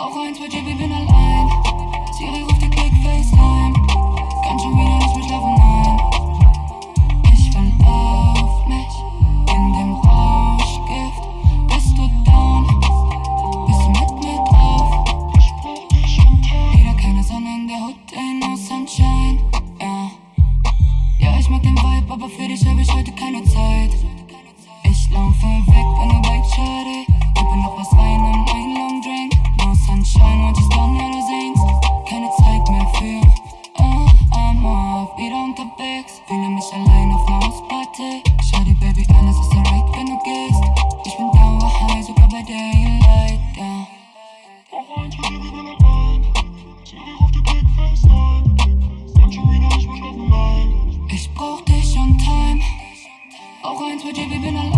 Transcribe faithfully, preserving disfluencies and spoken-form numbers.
Brauch eins mit J B, bin allein. Siri ruft die Klick FaceTime. Kann schon wieder nicht mehr schlafen, nein. Ich fall auf mich in dem Rauschgift. Bist du down? Bist du mit mir drauf? Wieder keine Sonne in der Hut, ain't no sunshine. Ja, ja, ich mag den Vibe, aber für dich hab ich heute keine Zeit. Ich laufe weg, wenn du weg, Shawty. Gib mir noch was rein und ein Long Drink. No sunshine, when she's done, ja du singst. Keine Zeit mehr für uh, I'm off, wieder unterwegs. Fühle mich allein auf ner Hausparty. Shawty, Baby, alles ist alright, wenn du gehst. Ich bin dauer high, sogar bei Daylight, ja. Brauch eins mit J B, bin allein. Siri ruft die Klick FaceTime. Kann schon wieder nicht mehr schlafen, nein. Ich brauch dich on time. Auch eins mit J B, bin allein.